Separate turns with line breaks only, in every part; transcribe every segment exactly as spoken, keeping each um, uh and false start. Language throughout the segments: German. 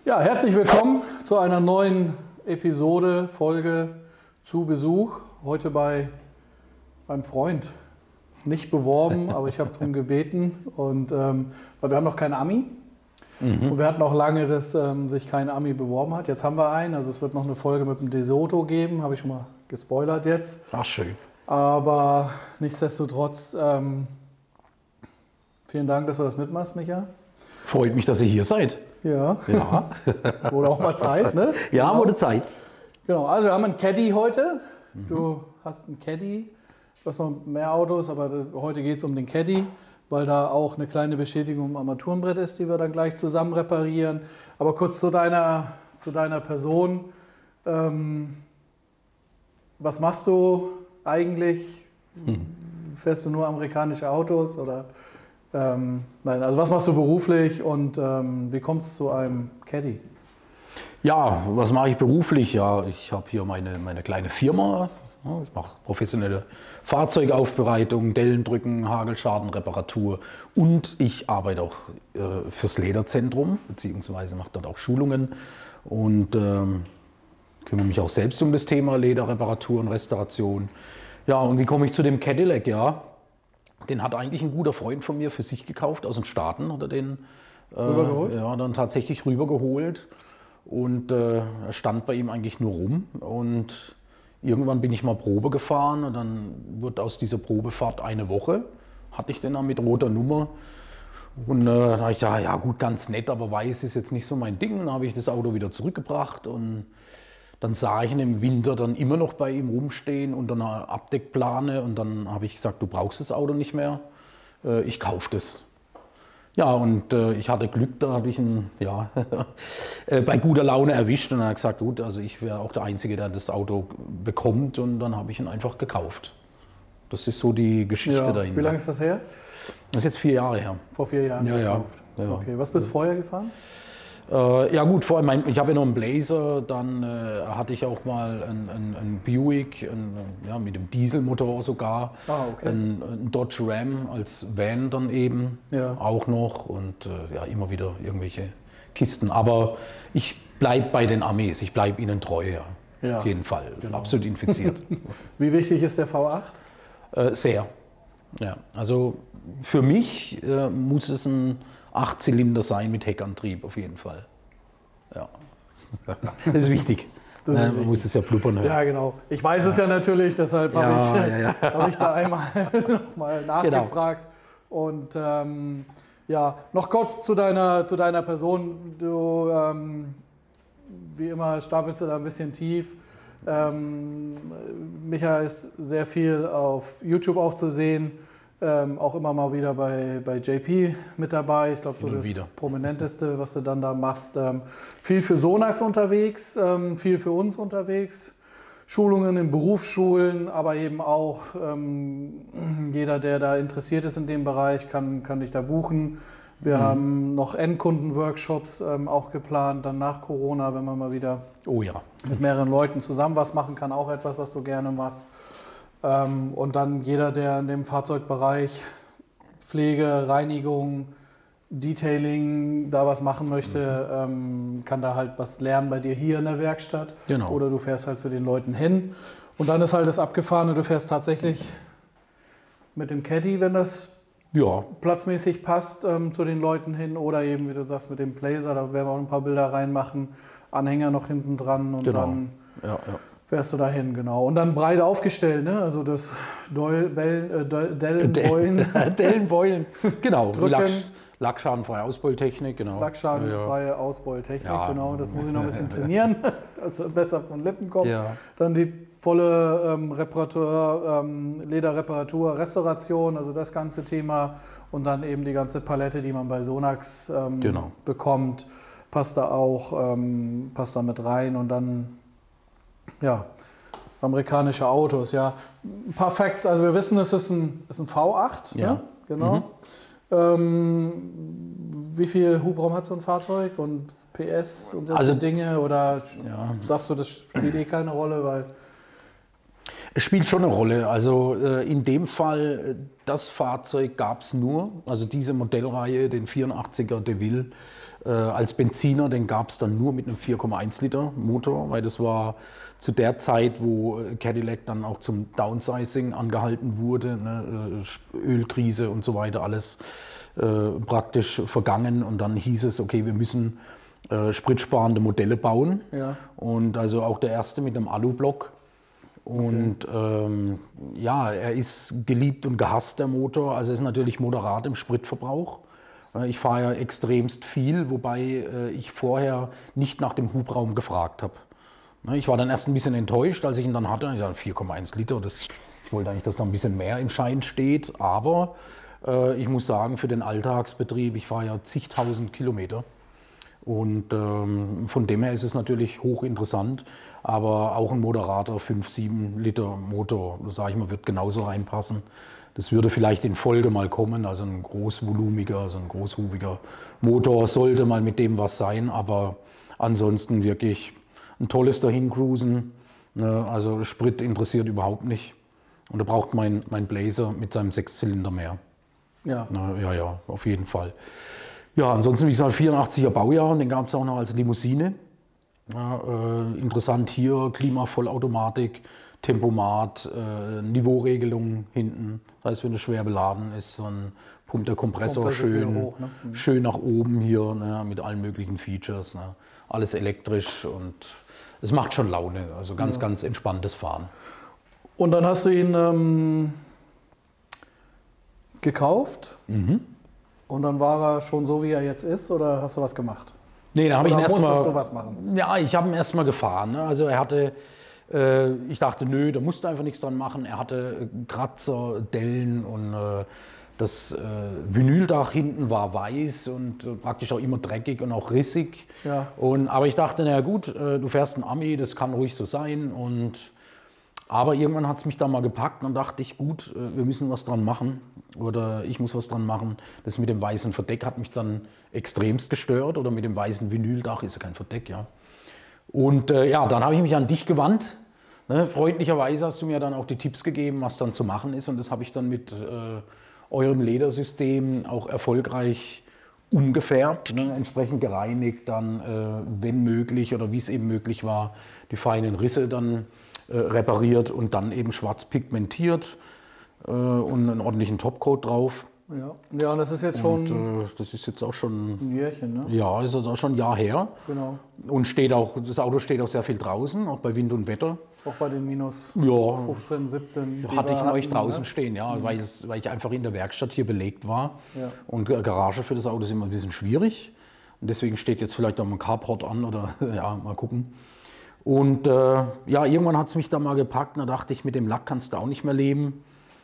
Ja, herzlich willkommen zu einer neuen Episode, Folge zu Besuch. Heute bei meinem Freund. Nicht beworben, aber ich habe darum gebeten. Und, ähm, weil wir haben noch keinen Ami. Mhm. Und wir hatten auch lange, dass ähm, sich kein Ami beworben hat. Jetzt haben wir einen. Also es wird noch eine Folge mit dem DeSoto geben. Habe ich schon mal gespoilert jetzt.
Ach, schön.
Aber nichtsdestotrotz, ähm, vielen Dank, dass du das mitmachst, Micha.
Freut mich, dass ihr hier seid.
Ja.
Ja.
Wurde auch mal Zeit, ne?
Ja,
genau.
wurde Zeit.
Genau, also wir haben einen Caddy heute. Mhm. Du hast einen Caddy. Du hast noch mehr Autos, aber heute geht es um den Caddy, weil da auch eine kleine Beschädigung am Armaturenbrett ist, die wir dann gleich zusammen reparieren. Aber kurz zu deiner, zu deiner Person. Ähm, was machst du eigentlich? Mhm. Fährst du nur amerikanische Autos oder? Ähm, nein, also was machst du beruflich und ähm, wie kommst du zu einem Caddy?
Ja, was mache ich beruflich? Ja, ich habe hier meine, meine kleine Firma. Ja, ich mache professionelle Fahrzeugaufbereitung, Dellendrücken, Hagelschadenreparatur und ich arbeite auch äh, fürs Lederzentrum, beziehungsweise mache dort auch Schulungen und ähm, kümmere mich auch selbst um das Thema Lederreparatur und Restauration. Ja, und wie komme ich zu dem Cadillac? Ja, den hat eigentlich ein guter Freund von mir für sich gekauft, aus den Staaten hat er den äh, ja, dann tatsächlich rübergeholt und äh, er stand bei ihm eigentlich nur rum und irgendwann bin ich mal Probe gefahren und dann wird aus dieser Probefahrt eine Woche, hatte ich den dann mit roter Nummer und äh, da habe ich gedacht, ja gut, ganz nett, aber weiß ist jetzt nicht so mein Ding, dann habe ich das Auto wieder zurückgebracht und dann sah ich ihn im Winter dann immer noch bei ihm rumstehen unter einer Abdeckplane und dann habe ich gesagt, du brauchst das Auto nicht mehr, äh, ich kaufe das. Ja, und äh, ich hatte Glück, da habe ich ihn ja, äh, bei guter Laune erwischt und dann hat er gesagt, gut, also ich wäre auch der Einzige, der das Auto bekommt und dann habe ich ihn einfach gekauft. Das ist so die Geschichte
ja,
dahinter.
Wie lange ist das her?
Das ist jetzt vier Jahre her.
Vor vier Jahren
ja,
gekauft.
Ja, ja.
Okay, was bist du vorher gefahren?
Äh, ja gut, vor allem, ich habe ja noch einen Blazer, dann äh, hatte ich auch mal einen, einen, einen Buick, einen, ja, mit dem Dieselmotor sogar,
ah, okay.
einen, einen Dodge Ram als Van dann eben
ja.
auch noch und äh, ja, immer wieder irgendwelche Kisten. Aber ich bleibe bei den Amis, ich bleibe ihnen treu, ja. Ja, auf jeden Fall, genau. Absolut infiziert.
Wie wichtig ist der V acht?
Äh, sehr. Ja, also für mich äh, muss es ein Achtzylinder sein mit Heckantrieb auf jeden Fall. Ja, das ist wichtig. Das ist Man wichtig. muss es ja blubbern hören.
Ja, genau. Ich weiß ja. es ja natürlich, deshalb ja, habe ich, ja, ja. hab ich da einmal nochmal nachgefragt. Genau. Und ähm, ja, noch kurz zu deiner, zu deiner Person. Du, ähm, wie immer, stapelst du da ein bisschen tief. Ähm, Micha ist sehr viel auf YouTube auch zu sehen. Ähm, auch immer mal wieder bei, bei J P mit dabei. Ich glaube, so das wieder. Prominenteste, was du dann da machst. Ähm, viel für Sonax unterwegs, ähm, viel für uns unterwegs. Schulungen in Berufsschulen, aber eben auch ähm, jeder, der da interessiert ist in dem Bereich, kann, kann dich da buchen. Wir mhm. haben noch Endkunden-Workshops ähm, auch geplant, dann nach Corona, wenn man mal wieder
oh ja.
mit mehreren Leuten zusammen was machen kann. Auch etwas, was du gerne machst. Ähm, und dann jeder, der in dem Fahrzeugbereich Pflege, Reinigung, Detailing da was machen möchte, mhm. ähm, kann da halt was lernen bei dir hier in der Werkstatt.
Genau.
Oder du fährst halt zu den Leuten hin. Und dann ist halt das Abgefahrene, du fährst tatsächlich mit dem Caddy, wenn das ja. platzmäßig passt, ähm, zu den Leuten hin. Oder eben, wie du sagst, mit dem Blazer, da werden wir auch ein paar Bilder reinmachen. Anhänger noch hinten dran und
genau.
dann...
Ja, ja.
Fährst du dahin, genau. Und dann breit aufgestellt, ne? Also das Dellenbeulen.
Dellenbeulen, genau. Lack, Lackschadenfreie Ausbeultechnik, genau.
Lackschadenfreie ja. Ausbeultechnik, ja. genau. Das muss ich noch ein bisschen trainieren, dass es besser von Lippen kommt. Ja. Dann die volle ähm, Reparatur, ähm, Lederreparatur, Restauration, also das ganze Thema. Und dann eben die ganze Palette, die man bei Sonax ähm,
genau.
bekommt, passt da auch, ähm, passt da mit rein. Und dann ja, amerikanische Autos, ja. Ein paar Facts, also wir wissen, es ist ein, ist ein V acht,
ja.
ne? Genau. Mhm. Ähm, wie viel Hubraum hat so ein Fahrzeug und P S und solche
also,
Dinge? Oder
ja.
sagst du, das spielt eh keine Rolle, weil...
Es spielt schon eine Rolle. Also äh, in dem Fall, das Fahrzeug gab es nur, also diese Modellreihe, den vierundachtziger DeVille, Äh, als Benziner, den gab es dann nur mit einem vier Komma eins Liter Motor, weil das war zu der Zeit, wo Cadillac dann auch zum Downsizing angehalten wurde, ne, Ölkrise und so weiter, alles äh, praktisch vergangen. Und dann hieß es, okay, wir müssen äh, spritsparende Modelle bauen.
Ja.
Und also auch der erste mit einem Alublock. Und okay. ähm, ja, er ist geliebt und gehasst, der Motor. Also er ist natürlich moderat im Spritverbrauch. Ich fahre ja extremst viel, wobei äh, ich vorher nicht nach dem Hubraum gefragt habe. Ich war dann erst ein bisschen enttäuscht, als ich ihn dann hatte. Ich dachte, vier Komma eins Liter, das, ich wollte eigentlich, dass noch ein bisschen mehr im Schein steht. Aber äh, ich muss sagen, für den Alltagsbetrieb, ich fahre ja zigtausend Kilometer. Und ähm, von dem her ist es natürlich hochinteressant. Aber auch ein moderater fünf, sieben Liter Motor, sage ich mal, wird genauso reinpassen. Das würde vielleicht in Folge mal kommen, also ein großvolumiger, also ein großhubiger Motor sollte mal mit dem was sein, aber ansonsten wirklich ein tolles Dahincruisen, ne, also Sprit interessiert überhaupt nicht. Und da braucht mein, mein Blazer mit seinem Sechszylinder mehr.
Ja.
Na, ja, ja, auf jeden Fall. Ja, ansonsten, wie gesagt, vierundachtziger Baujahr, den gab es auch noch als Limousine. Ja, äh, interessant hier, Klima-Vollautomatik, Tempomat, äh, Niveauregelung hinten. Das heißt, wenn es schwer beladen ist, dann pumpt der Kompressor
Kommt also
schön,
hoch, ne? Mhm.
schön nach oben hier, ne, mit allen möglichen Features. Ne. Alles elektrisch und es macht schon Laune. Also ganz, ja. ganz entspanntes Fahren.
Und dann hast du ihn ähm, gekauft
Mhm.
und dann war er schon so, wie er jetzt ist, oder hast du was gemacht?
Nee, da habe ich ihn
musstest
erstmal.
du was machen?
Ja, ich habe ihn erstmal gefahren. Ne. Also er hatte. Ich dachte, nö, da musste einfach nichts dran machen. Er hatte Kratzer, Dellen und äh, das äh, Vinyldach hinten war weiß und äh, praktisch auch immer dreckig und auch rissig.
Ja.
Und, aber ich dachte, na gut, äh, du fährst einen Ami, das kann ruhig so sein. Und, aber irgendwann hat es mich da mal gepackt und dachte ich, gut, äh, wir müssen was dran machen oder ich muss was dran machen. Das mit dem weißen Verdeck hat mich dann extremst gestört oder mit dem weißen Vinyldach, ist ja kein Verdeck, ja. Und äh, ja, dann habe ich mich an dich gewandt. Ne? Freundlicherweise hast du mir dann auch die Tipps gegeben, was dann zu machen ist. Und das habe ich dann mit äh, eurem Ledersystem auch erfolgreich umgefärbt, ne? Entsprechend gereinigt, dann, äh, wenn möglich oder wie es eben möglich war, die feinen Risse dann äh, repariert und dann eben schwarz pigmentiert äh, und einen ordentlichen Topcoat drauf.
Ja, ja, und das ist jetzt schon.
Und, äh, das ist jetzt auch schon.
Ein Jährchen, ne?
Ja, ist also auch schon ein Jahr her.
Genau.
Und steht auch, das Auto steht auch sehr viel draußen, auch bei Wind und Wetter.
Auch bei den minus
ja,
fünfzehn, siebzehn.
Hatte ich euch draußen
ne?
stehen, ja, mhm. weil, es, weil ich einfach in der Werkstatt hier belegt war.
Ja.
Und Garage für das Auto ist immer ein bisschen schwierig. Und deswegen steht jetzt vielleicht auch mal ein Carport an oder ja, mal gucken. Und äh, ja, irgendwann hat es mich da mal gepackt. Da dachte ich, mit dem Lack kannst du auch nicht mehr leben.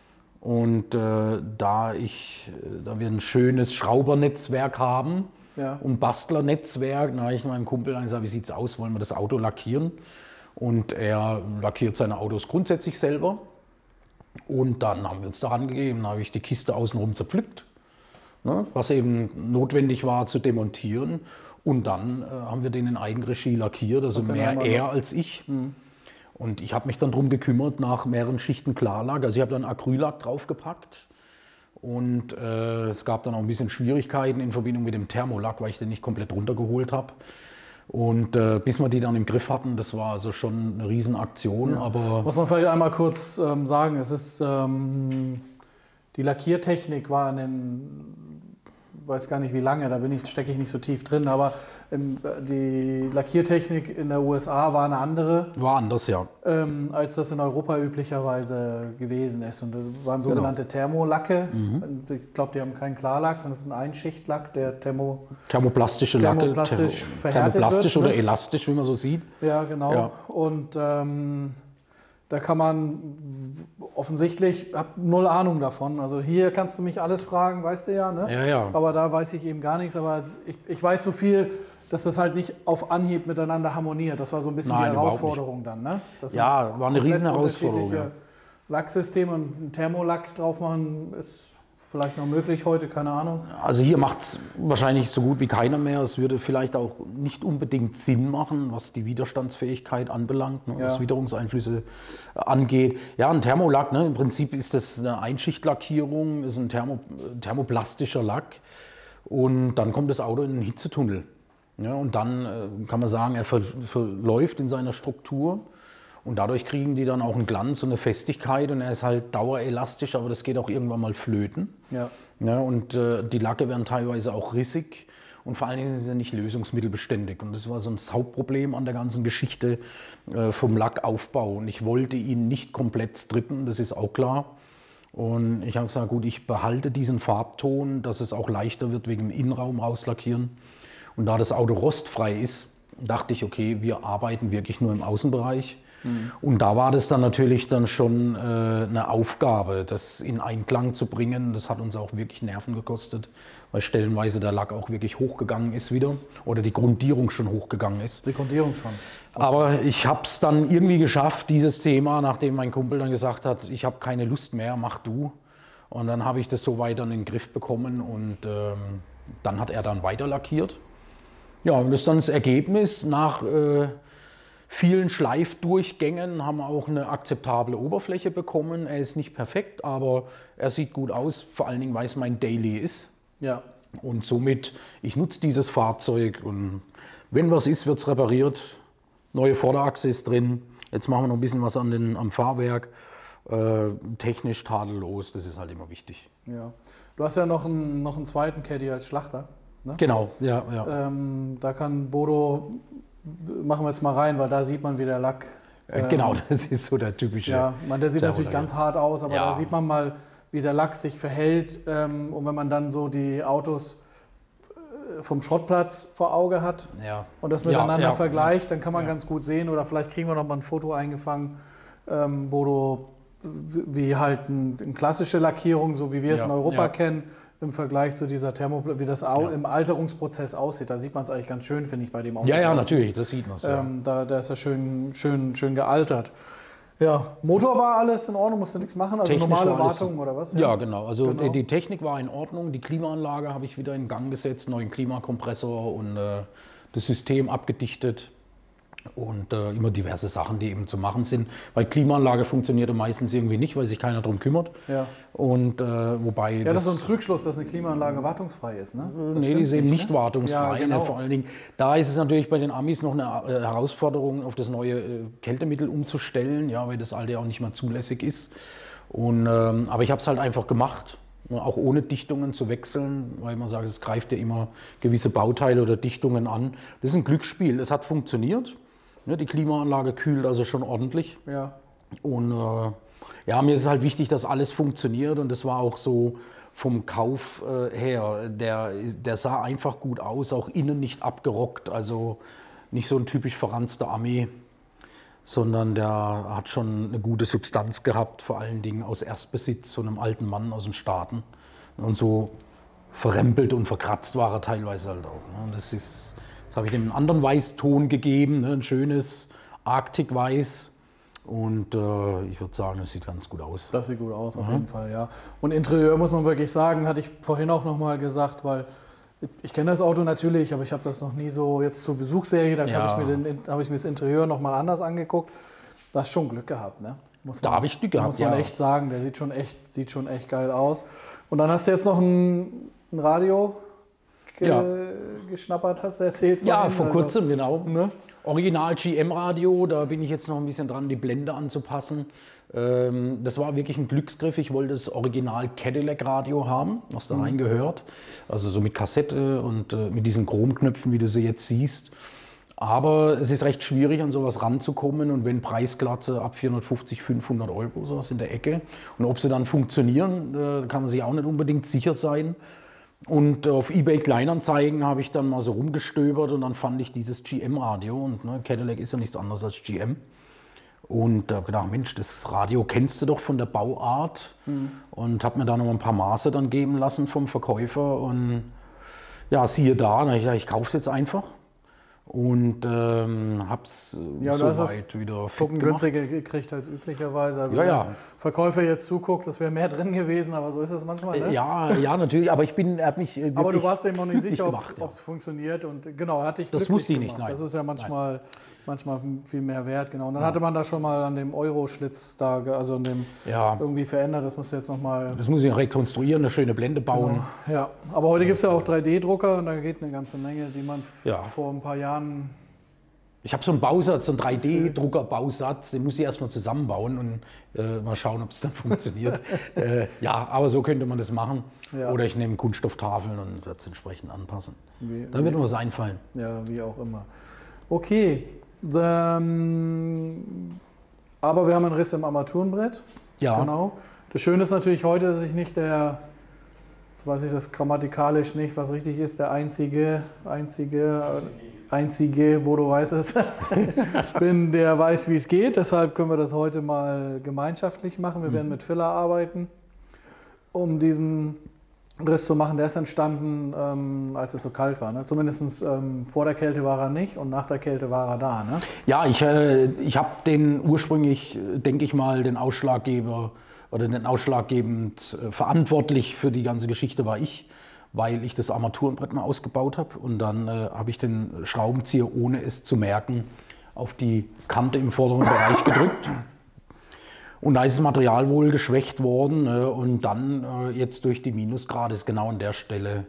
Und äh, da, ich, da wir ein schönes Schraubernetzwerk haben,
ja.
und Bastlernetzwerk, da habe ich meinem Kumpel gesagt, wie sieht es aus, wollen wir das Auto lackieren? Und er lackiert seine Autos grundsätzlich selber. Und dann haben wir uns daran gegeben, dann habe ich die Kiste außenrum zerpflückt, ne, was eben notwendig war zu demontieren. Und dann äh, haben wir den in Eigenregie lackiert, also mehr er als ich. Mhm. Und ich habe mich dann darum gekümmert, nach mehreren Schichten Klarlack. Also ich habe dann Acryllack draufgepackt. Und äh, es gab dann auch ein bisschen Schwierigkeiten in Verbindung mit dem Thermolack, weil ich den nicht komplett runtergeholt habe. Und äh, bis wir die dann im Griff hatten, das war also schon eine Riesenaktion.
Ja.
Aber
muss man vielleicht einmal kurz ähm, sagen, es ist ähm, die Lackiertechnik war in den, weiß gar nicht wie lange, da bin ich, stecke ich nicht so tief drin, aber ähm, die Lackiertechnik in der U S A war eine andere.
War anders, ja.
Ähm, als das in Europa üblicherweise gewesen ist. Und das waren sogenannte genau. Thermolacke. Mhm. Ich glaube, die haben keinen Klarlack, sondern es ist ein Einschichtlack, der Thermo,
thermoplastische Lacke.
Thermoplastisch
Thermo,
verhärtet
thermoplastisch
wird,
oder
ne?
elastisch, wie man so sieht.
Ja, genau. Ja. Und ähm, da kann man offensichtlich, ich habe null Ahnung davon. Also hier kannst du mich alles fragen, weißt du ja, ne?
Ja, ja.
Aber da weiß ich eben gar nichts. Aber ich, ich weiß so viel, dass das halt nicht auf Anhieb miteinander harmoniert. Das war so ein bisschen
Nein,
die Herausforderung dann, ne? Das
ja, war eine riesen Herausforderung. Ja.
Lacksystem und ein Thermolack drauf machen ist vielleicht noch möglich heute, keine Ahnung.
Also hier macht es wahrscheinlich so gut wie keiner mehr. Es würde vielleicht auch nicht unbedingt Sinn machen, was die Widerstandsfähigkeit anbelangt, ne, ja. was Witterungseinflüsse angeht. Ja, ein Thermolack, ne, im Prinzip ist das eine Einschichtlackierung, ist ein Thermo, thermoplastischer Lack. Und dann kommt das Auto in einen Hitzetunnel. Ja, und dann äh, kann man sagen, er ver verläuft in seiner Struktur. Und dadurch kriegen die dann auch einen Glanz und eine Festigkeit und er ist halt dauerelastisch, aber das geht auch irgendwann mal flöten. Ja. Ja, und äh, die Lacke werden teilweise auch rissig und vor allen Dingen sind sie nicht lösungsmittelbeständig. Und das war so ein Hauptproblem an der ganzen Geschichte äh, vom Lackaufbau. Und ich wollte ihn nicht komplett strippen, das ist auch klar. Und ich habe gesagt, gut, ich behalte diesen Farbton, dass es auch leichter wird wegen dem Innenraum rauslackieren. Und da das Auto rostfrei ist, dachte ich, okay, wir arbeiten wirklich nur im Außenbereich. Mhm. Und da war das dann natürlich dann schon äh, eine Aufgabe, das in Einklang zu bringen. Das hat uns auch wirklich Nerven gekostet, weil stellenweise der Lack auch wirklich hochgegangen ist wieder oder die Grundierung schon hochgegangen ist.
Die Grundierung schon.
Okay. Aber ich habe es dann irgendwie geschafft, dieses Thema, nachdem mein Kumpel dann gesagt hat, ich habe keine Lust mehr, mach du. Und dann habe ich das so weiter in den Griff bekommen und ähm, dann hat er dann weiter lackiert. Ja, und das ist dann das Ergebnis nach äh, vielen Schleifdurchgängen haben wir auch eine akzeptable Oberfläche bekommen. Er ist nicht perfekt, aber er sieht gut aus, vor allen Dingen, weil es mein Daily ist. Ja. Und somit, ich nutze dieses Fahrzeug und wenn was ist, wird es repariert. Neue Vorderachse ist drin. Jetzt machen wir noch ein bisschen was an den, am Fahrwerk. Äh, technisch tadellos, das ist halt immer wichtig.
Ja. Du hast ja noch einen, noch einen zweiten Caddy als Schlachter. Ne?
Genau, ja. ja.
Ähm, da kann Bodo, machen wir jetzt mal rein, weil da sieht man, wie der Lack...
Ähm, genau, das ist so der typische...
Ja, man, der sieht natürlich ganz hart aus, aber ja. Da sieht man mal, wie der Lack sich verhält. Ähm, und wenn man dann so die Autos vom Schrottplatz vor Auge hat ja. und das miteinander ja, ja, vergleicht, dann kann man ja. ganz gut sehen, oder vielleicht kriegen wir noch mal ein Foto eingefangen, ähm, Bodo, wie halt ein, eine klassische Lackierung, so wie wir es ja. in Europa ja. kennen, im Vergleich zu dieser Thermoplastik, wie das ja. im Alterungsprozess aussieht. Da sieht man es eigentlich ganz schön, finde ich, bei dem Auto.
Ja, ja, natürlich, das sieht man es.
Ähm, da, da ist er schön, schön, schön gealtert. Ja, Motor war alles in Ordnung, musste nichts machen, also technisch normale Wartung oder was?
Ja, ja genau. Also genau. Die Technik war in Ordnung, die Klimaanlage habe ich wieder in Gang gesetzt, neuen Klimakompressor und äh, das System abgedichtet. Und äh, immer diverse Sachen, die eben zu machen sind. Weil Klimaanlage funktioniert meistens irgendwie nicht, weil sich keiner darum kümmert. Ja. Und äh, wobei.
Ja, das ist so ein Trugschluss, dass eine Klimaanlage wartungsfrei ist, ne?
Das nee, die ist eben nicht, ne? wartungsfrei. Ja, genau. Vor allen Dingen, da ist es natürlich bei den Amis noch eine äh, Herausforderung, auf das neue äh, Kältemittel umzustellen, ja, weil das alte auch nicht mehr zulässig ist. Und, ähm, aber ich habe es halt einfach gemacht. Auch ohne Dichtungen zu wechseln, weil man sagt, es greift ja immer gewisse Bauteile oder Dichtungen an. Das ist ein Glücksspiel. Es hat funktioniert. Die Klimaanlage kühlt also schon ordentlich. Ja. Und äh, ja, mir ist es halt wichtig, dass alles funktioniert. Und das war auch so vom Kauf äh, her. Der, der sah einfach gut aus, auch innen nicht abgerockt. Also nicht so ein typisch verranzter Ami, sondern der hat schon eine gute Substanz gehabt, vor allen Dingen aus Erstbesitz von einem alten Mann aus den Staaten. Und so verrempelt und verkratzt war er teilweise halt auch. Ne? Das ist... Jetzt habe ich dem einen anderen Weißton gegeben, ne, ein schönes Arktik-Weiß. Und äh, ich würde sagen, es sieht ganz gut aus.
Das sieht gut aus, auf mhm. jeden Fall, ja. Und Interieur muss man wirklich sagen, hatte ich vorhin auch noch mal gesagt, weil ich, ich kenne das Auto natürlich, aber ich habe das noch nie so jetzt zur Besuchsserie, da ja. habe ich, mir den, hab ich mir das Interieur noch mal anders angeguckt. Da hast schon Glück gehabt, ne? Muss
man, da habe ich Glück gehabt,
muss man ja. echt sagen, der sieht schon echt, sieht schon echt geil aus. Und dann hast du jetzt noch ein, ein Radio ge ja. geschnappert, hast du erzählt.
Ja, vorhin. vor kurzem, also, genau. Ne? Original G M-Radio, da bin ich jetzt noch ein bisschen dran, die Blende anzupassen. Ähm, das war wirklich ein Glücksgriff. Ich wollte das Original Cadillac-Radio haben, was da mhm. reingehört. Also so mit Kassette und äh, mit diesen Chromknöpfen, wie du sie jetzt siehst. Aber es ist recht schwierig, an sowas ranzukommen. Und wenn Preisklasse ab vierhundertfünfzig, fünfhundert Euro, sowas in der Ecke. Und ob sie dann funktionieren, äh, kann man sich auch nicht unbedingt sicher sein. Und auf eBay Kleinanzeigen habe ich dann mal so rumgestöbert und dann fand ich dieses G M-Radio. Und ne, Cadillac ist ja nichts anderes als G M. Und da habe ich gedacht, Mensch, das Radio kennst du doch von der Bauart. Mhm. Und habe mir da noch ein paar Maße dann geben lassen vom Verkäufer. Und ja, siehe da, ich, ich kaufe es jetzt einfach. Und ähm, habe es
ja, so weit wieder fit gemacht. Günstiger gekriegt als üblicherweise. Also ja, ja. Wenn der Verkäufer jetzt zuguckt, das wäre mehr drin gewesen, aber so ist es manchmal. Ne?
Ja, ja, natürlich, aber ich bin, habe mich
aber du warst eben noch nicht sicher, ob es ja. funktioniert und genau, hatte ich
Das wusste ich nicht,
nein. Das ist ja manchmal, manchmal viel mehr wert, genau. Und dann ja. hatte man da schon mal an dem Euro-Schlitz da, also an dem
ja.
irgendwie verändert, das muss jetzt nochmal...
Das muss ich rekonstruieren, eine schöne Blende bauen.
Genau. Ja, aber heute gibt es ja auch drei D Drucker und da geht eine ganze Menge, die man ja. vor ein paar Jahren...
Ich habe so einen Bausatz, so einen drei D Drucker-Bausatz, den muss ich erstmal zusammenbauen und äh, mal schauen, ob es dann funktioniert. äh, ja, aber so könnte man das machen. Ja. Oder ich nehme Kunststofftafeln und werde es entsprechend anpassen. Wie, da wird mir was einfallen.
Ja, wie auch immer. Okay, ähm, aber wir haben einen Riss im Armaturenbrett.
Ja.
Genau. Das Schöne ist natürlich heute, dass ich nicht der, jetzt weiß ich das grammatikalisch nicht, was richtig ist, der einzige, einzige, einzige, wo du weißt es, bin, der weiß, wie es geht. Deshalb können wir das heute mal gemeinschaftlich machen. Wir mhm. werden mit Filler arbeiten, um diesen Riss zu machen. Der ist entstanden, ähm, als es so kalt war. Ne? Zumindest ähm, vor der Kälte war er nicht und nach der Kälte war er da. Ne?
Ja, ich, äh, ich habe den ursprünglich, denke ich mal, den Ausschlaggeber oder den ausschlaggebend äh, verantwortlich für die ganze Geschichte war ich, weil ich das Armaturenbrett mal ausgebaut habe und dann äh, habe ich den Schraubenzieher, ohne es zu merken, auf die Kante im vorderen Bereich gedrückt. Und da ist das Material wohl geschwächt worden äh, und dann äh, jetzt durch die Minusgrade ist genau an der Stelle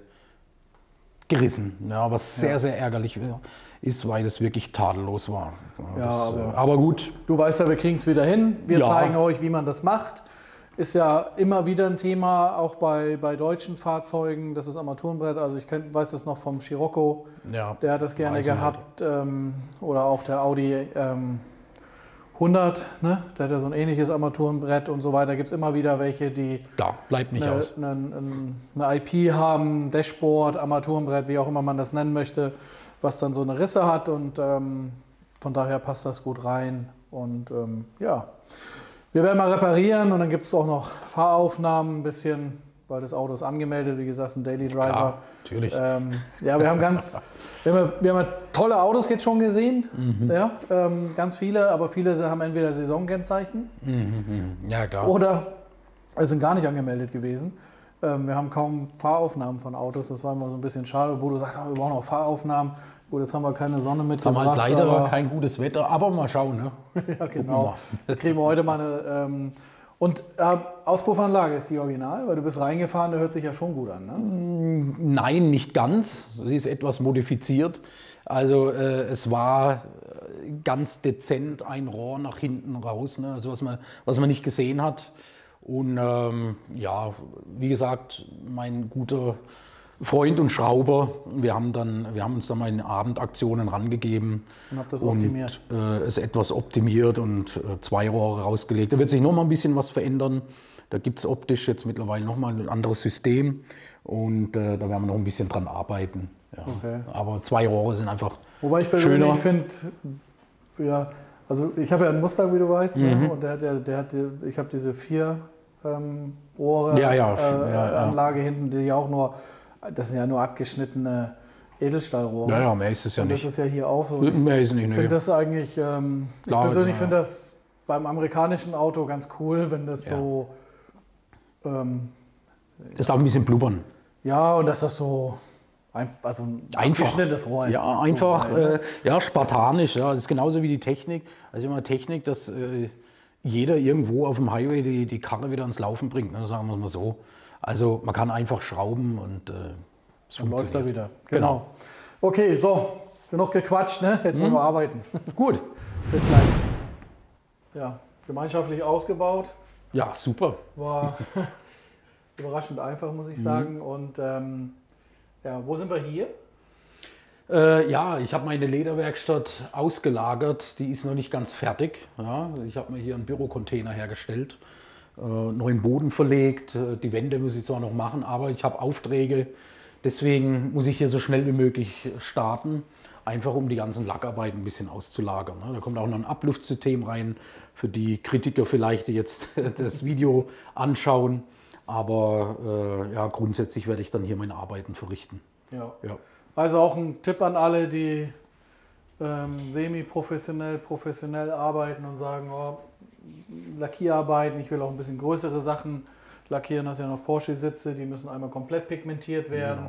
gerissen. Ja, was sehr, ja. sehr ärgerlich ist, weil es wirklich tadellos war.
Ja,
das,
aber,
aber gut.
Du weißt ja, wir kriegen es wieder hin. Wir
ja.
zeigen euch, wie man das macht. Ist ja immer wieder ein Thema, auch bei, bei deutschen Fahrzeugen. Das ist Armaturenbrett. Also ich kenn, weiß das noch vom Scirocco.
Ja,
der hat das gerne gehabt. Ähm, oder auch der Audi ähm, hundert, ne? Der hat ja so ein ähnliches Armaturenbrett und so weiter. Gibt es immer wieder welche, die
da bleibt nicht
eine,
aus.
Eine, eine I P haben, Dashboard, Armaturenbrett, wie auch immer man das nennen möchte, was dann so eine Risse hat und ähm, von daher passt das gut rein. Und ähm, ja, wir werden mal reparieren und dann gibt es auch noch Fahraufnahmen ein bisschen, weil das Auto ist angemeldet, wie gesagt, ein Daily Driver.
Ja, natürlich.
Ähm, ja, wir haben ganz... Wir haben, wir haben tolle Autos jetzt schon gesehen, mhm. ja, ähm, ganz viele, aber viele haben entweder Saisonkennzeichen
mhm. ja, klar.
oder sind gar nicht angemeldet gewesen. Ähm, wir haben kaum Fahraufnahmen von Autos, das war immer so ein bisschen schade. Bodo sagt, wir brauchen auch Fahraufnahmen. Gut, jetzt haben wir keine Sonne mitgebracht.
Haben wir leider kein gutes Wetter, aber mal schauen. Ne?
Ja, genau. Da kriegen wir heute mal eine... Ähm, Und äh, Auspuffanlage ist die Original, weil du bist reingefahren, der hört sich ja schon gut an, ne?
Nein, nicht ganz. Sie ist etwas modifiziert. Also äh, es war ganz dezent ein Rohr nach hinten raus, ne? Also was man, was man nicht gesehen hat. Und ähm, ja, wie gesagt, mein guter Freund und Schrauber, wir haben, dann, wir haben uns dann mal in Abendaktionen rangegeben
und habt das optimiert.
Und äh, es etwas optimiert und äh, zwei Rohre rausgelegt. Da wird sich noch mal ein bisschen was verändern. Da gibt es optisch jetzt mittlerweile noch mal ein anderes System und äh, da werden wir noch ein bisschen dran arbeiten. Ja.
Okay.
Aber zwei Rohre sind einfach
Wobei ich persönlich finde, ja, also ich habe ja einen Mustang, wie du weißt, mhm. ne? Und der hat ja, der hat, ich habe diese vier ähm, Rohre
ja, ja,
äh,
ja, ja.
Anlage hinten, die auch nur Das sind ja nur abgeschnittene Edelstahlrohre.
Ja, ja, mehr ist es ja
und
nicht.
Das ist ja hier auch so.
Mehr ist nicht.
Ich finde das eigentlich, ähm, ich
Klar,
persönlich
ja.
finde das beim amerikanischen Auto ganz cool, wenn das
ja.
so... Ähm,
das darf ein bisschen blubbern.
Ja, und dass das so... Also ein abgeschnittenes Rohr ist.
Ja, einfach, so, äh, ja, spartanisch. Ja. Das ist genauso wie die Technik. Also immer Technik, dass äh, jeder irgendwo auf dem Highway die, die Karre wieder ans Laufen bringt, ne, sagen wir es mal so. Also man kann einfach schrauben und äh, es
dann läuft er wieder.
Genau.
genau. Okay, so, genug gequatscht, ne? Jetzt wollen
hm.
wir arbeiten.
Gut.
Bis gleich. Ja, gemeinschaftlich ausgebaut.
Ja, super.
War überraschend einfach, muss ich sagen. Mhm. Und ähm, ja, wo sind wir hier?
Äh, ja, ich habe meine Lederwerkstatt ausgelagert. Die ist noch nicht ganz fertig. Ja, ich habe mir hier einen Bürocontainer hergestellt. Äh, neuen Boden verlegt, die Wände muss ich zwar noch machen, aber ich habe Aufträge, deswegen muss ich hier so schnell wie möglich starten, einfach um die ganzen Lackarbeiten ein bisschen auszulagern. Da kommt auch noch ein Abluftsystem rein, für die Kritiker vielleicht, die jetzt das Video anschauen, aber äh, ja, grundsätzlich werde ich dann hier meine Arbeiten verrichten.
Ja.
Ja.
Also auch ein Tipp an alle, die ähm, semi-professionell, professionell arbeiten und sagen, oh, Lackierarbeiten, ich will auch ein bisschen größere Sachen lackieren, hast ja noch Porsche-Sitze, die müssen einmal komplett pigmentiert werden.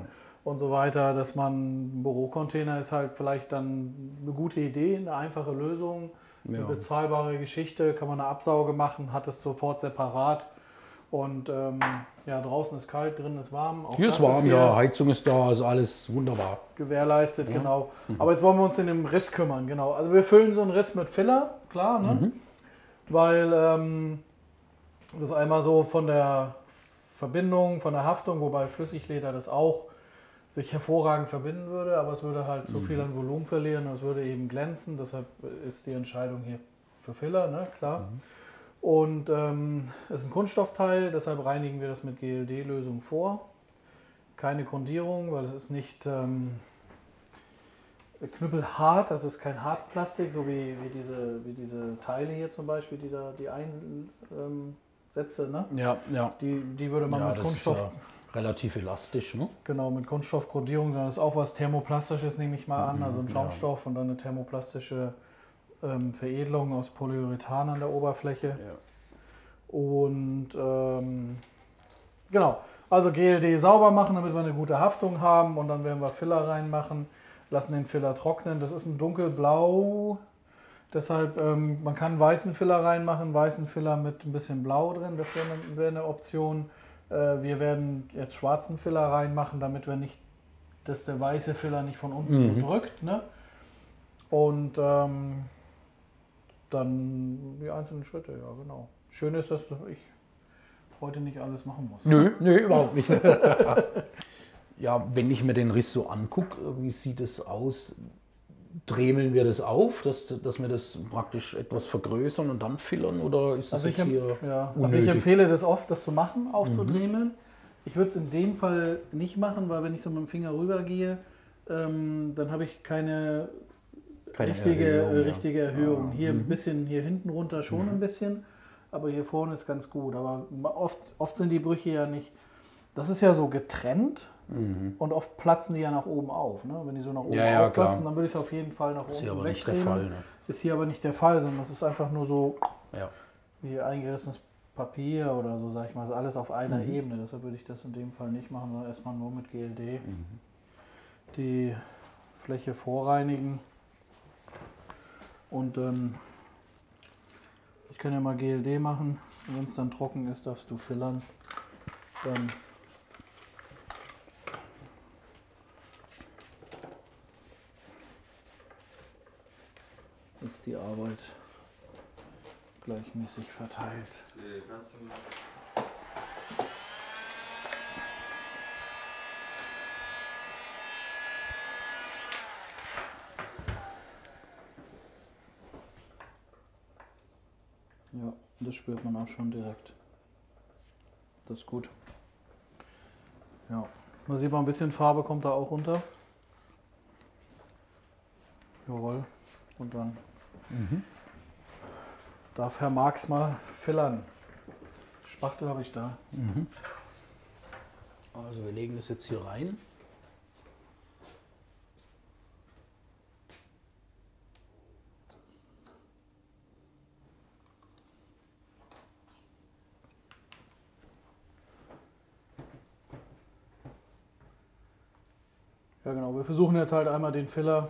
und so weiter, dass man ein Bürocontainer ist halt vielleicht dann eine gute Idee, eine einfache Lösung, eine ja. bezahlbare Geschichte, kann man eine Absauge machen, hat es sofort separat und ähm, ja, draußen ist kalt, drinnen ist warm.
Auch hier ist warm, hier ja, Heizung ist da, also alles wunderbar.
Gewährleistet, ja. genau. Mhm. Aber jetzt wollen wir uns in dem Riss kümmern, genau. Also wir füllen so einen Riss mit Filler, klar, ne? Mhm. Weil ähm, das einmal so von der Verbindung, von der Haftung, wobei Flüssigleder das auch sich hervorragend verbinden würde, aber es würde halt so viel an Volumen verlieren und es würde eben glänzen, deshalb ist die Entscheidung hier für Filler, ne? Klar. Mhm. Und ähm, es ist ein Kunststoffteil, deshalb reinigen wir das mit G L D-Lösung vor. Keine Grundierung, weil es ist nicht ähm, knüppelhart, das ist kein Hartplastik, so wie, wie, diese, wie diese Teile hier zum Beispiel, die da die Einsätze, ähm, ne?
Ja, ja.
Die, die würde man
ja,
mit
das
Kunststoff...
Ist, ja relativ elastisch, ne?
Genau, mit Kunststoffgrundierung, sondern das ist auch was Thermoplastisches, nehme ich mal an, also ein Schaumstoff ja. und dann eine thermoplastische ähm, Veredelung aus Polyurethan an der Oberfläche. Ja. Und ähm, genau, also G L D sauber machen, damit wir eine gute Haftung haben und dann werden wir Filler reinmachen, lassen den Filler trocknen. Das ist ein dunkelblau, deshalb ähm, man kann weißen Filler reinmachen, weißen Filler mit ein bisschen Blau drin, das wäre eine, wäre eine Option. Wir werden jetzt schwarzen Filler reinmachen, damit wir nicht, dass der weiße Filler nicht von unten mhm. so drückt. Ne? Und ähm, dann die einzelnen Schritte, ja genau. Schön ist, dass ich heute nicht alles machen muss.
Nö, nö, überhaupt nicht. Ja, wenn ich mir den Riss so angucke, wie sieht es aus? Dremeln wir das auf, dass, dass wir das praktisch etwas vergrößern und dann fillern, oder ist das
also
jetzt
ich,
hier
ja. Also ich empfehle das oft, das zu machen, aufzudremeln. Mhm. Ich würde es in dem Fall nicht machen, weil wenn ich so mit dem Finger rübergehe, ähm, dann habe ich keine, keine richtige Erhöhung. Äh, richtige Erhöhung. Ja. Hier mhm. ein bisschen, hier hinten runter schon mhm. ein bisschen, aber hier vorne ist ganz gut. Aber oft, oft sind die Brüche ja nicht, das ist ja so getrennt. Mhm. Und oft platzen die ja nach oben auf. Ne? Wenn die so nach oben
ja, ja,
aufplatzen,
klar.
dann würde ich es auf jeden Fall nach
ist
oben
hier aber
wegdrehen.
Nicht der Fall, ne?
Ist hier aber nicht der Fall, sondern das ist einfach nur so
ja.
wie eingerissenes Papier oder so, sag ich mal. Also alles auf einer mhm. Ebene. Deshalb würde ich das in dem Fall nicht machen, sondern erstmal nur mit G L D mhm. die Fläche vorreinigen. Und ähm, ich kann ja mal G L D machen. Und wenn es dann trocken ist, darfst du fillern. Dann ist die Arbeit gleichmäßig verteilt. Ja, das spürt man auch schon direkt. Das ist gut. Ja, man sieht mal, ein bisschen Farbe kommt da auch runter. Jawohl. Und dann mhm. darf Herr Marx mal fillern. Spachtel habe ich da.
Mhm. Also wir legen das jetzt hier rein.
Ja genau, wir versuchen jetzt halt einmal den Filler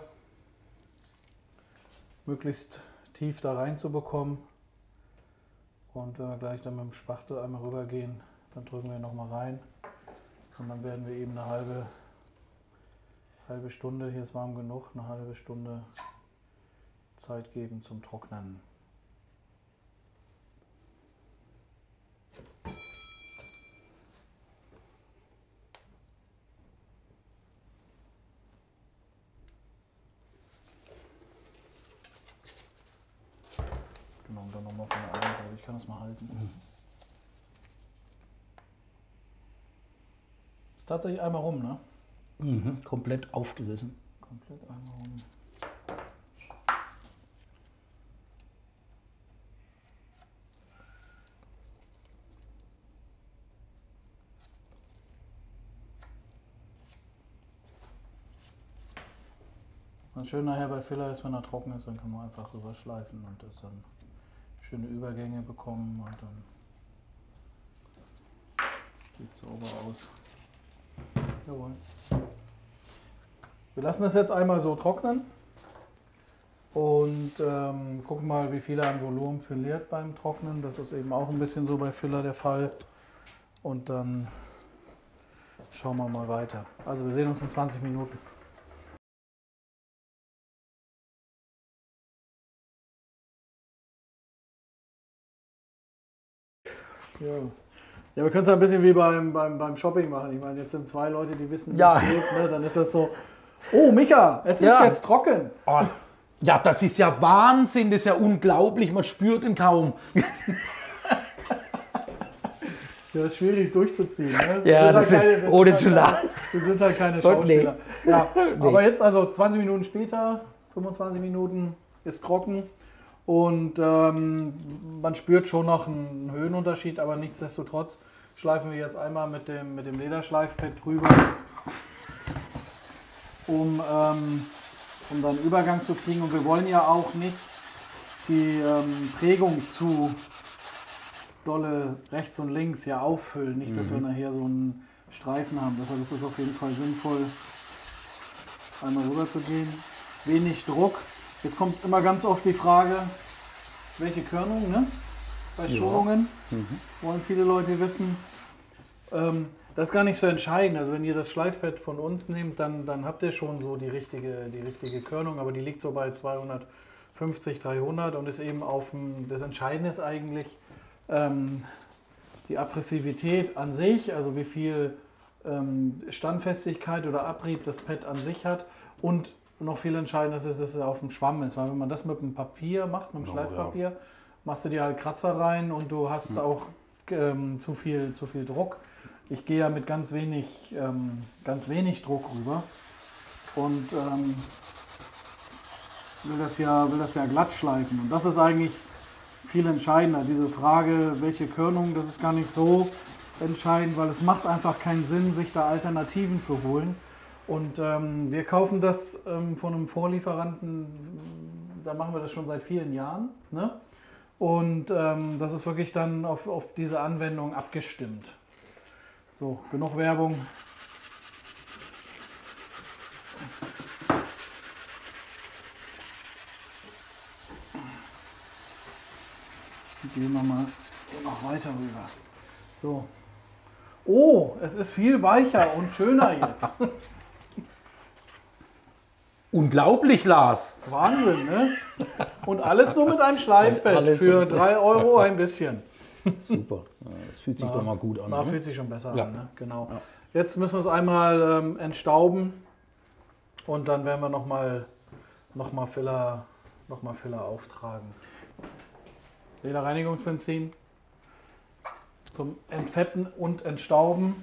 möglichst tief da rein zu bekommen. Und wenn wir gleich dann mit dem Spachtel einmal rüber gehen, dann drücken wir nochmal rein. Und dann werden wir eben eine halbe, halbe Stunde, hier ist warm genug, eine halbe Stunde Zeit geben zum Trocknen. Genau, und dann nochmal von der anderen Seite. Ich kann das mal halten. Mhm. Ist tatsächlich einmal rum, ne?
Mhm, komplett aufgerissen.
Komplett einmal rum. Was schön nachher bei Filler ist, wenn er trocken ist, dann kann man einfach rüberschleifen und das dann schöne Übergänge bekommen und dann sieht es sauber aus. Jawohl. Wir lassen das jetzt einmal so trocknen und ähm, gucken mal, wie viel er an Volumen verliert beim Trocknen. Das ist eben auch ein bisschen so bei Filler der Fall. Und dann schauen wir mal weiter. Also wir sehen uns in zwanzig Minuten. Ja. Ja, wir können es ein bisschen wie beim, beim, beim Shopping machen. Ich meine, jetzt sind zwei Leute, die wissen, wie
ja.
es geht. Ne? Dann ist das so, oh Micha, es ist ja. jetzt trocken.
Oh. Ja, das ist ja Wahnsinn, das ist ja unglaublich, man spürt ihn kaum.
Ja, das ist schwierig durchzuziehen. Ne?
Ja, das halt keine, ohne zu lachen.
Wir sind halt keine Schauspieler. Nee. Ja, nee. Aber jetzt, also zwanzig Minuten später, fünfundzwanzig Minuten, ist trocken. Und ähm, man spürt schon noch einen Höhenunterschied, aber nichtsdestotrotz schleifen wir jetzt einmal mit dem, mit dem Lederschleifpad drüber, um, ähm, um dann einen Übergang zu kriegen. Und wir wollen ja auch nicht die ähm, Prägung zu dolle rechts und links ja auffüllen. Nicht, dass mhm. wir nachher so einen Streifen haben. Deshalb ist es auf jeden Fall sinnvoll, einmal rüber zu gehen. Wenig Druck. Jetzt kommt immer ganz oft die Frage, welche Körnung, ne? Bei Schonungen, ja. mhm. wollen viele Leute wissen. Ähm, das ist gar nicht so entscheidend. Also wenn ihr das Schleifpad von uns nehmt, dann, dann habt ihr schon so die richtige, die richtige Körnung, aber die liegt so bei zweihundertfünfzig, dreihundert und ist eben auf dem, das Entscheidende ist eigentlich ähm, die Abrissivität an sich, also wie viel ähm, Standfestigkeit oder Abrieb das Pad an sich hat und noch viel entscheidender ist, dass es auf dem Schwamm ist, weil wenn man das mit dem Papier macht, mit dem oh, Schleifpapier, ja. machst du dir halt Kratzer rein und du hast mhm. auch ähm, zu viel, zu viel Druck. Ich gehe ja mit ganz wenig, ähm, ganz wenig Druck rüber und ähm, will, das ja, will das ja glatt schleifen. Und das ist eigentlich viel entscheidender. Diese Frage, welche Körnung, das ist gar nicht so entscheidend, weil es macht einfach keinen Sinn, sich da Alternativen zu holen. Und ähm, wir kaufen das ähm, von einem Vorlieferanten, da machen wir das schon seit vielen Jahren. Ne? Und ähm, das ist wirklich dann auf, auf diese Anwendung abgestimmt. So, genug Werbung. Gehen wir mal noch weiter rüber. So. Oh, es ist viel weicher und schöner jetzt.
Unglaublich, Lars.
Wahnsinn, ne? Und alles nur mit einem Schleifpad für drei Euro ein bisschen.
Super, das fühlt sich
na,
doch mal gut an.
Na,
ne?
fühlt sich schon besser
ja.
an, ne? Genau.
Ja.
Jetzt müssen wir es einmal ähm, entstauben und dann werden wir nochmal noch mal Filler, noch mal Filler auftragen. Lederreinigungsbenzin zum Entfetten und Entstauben,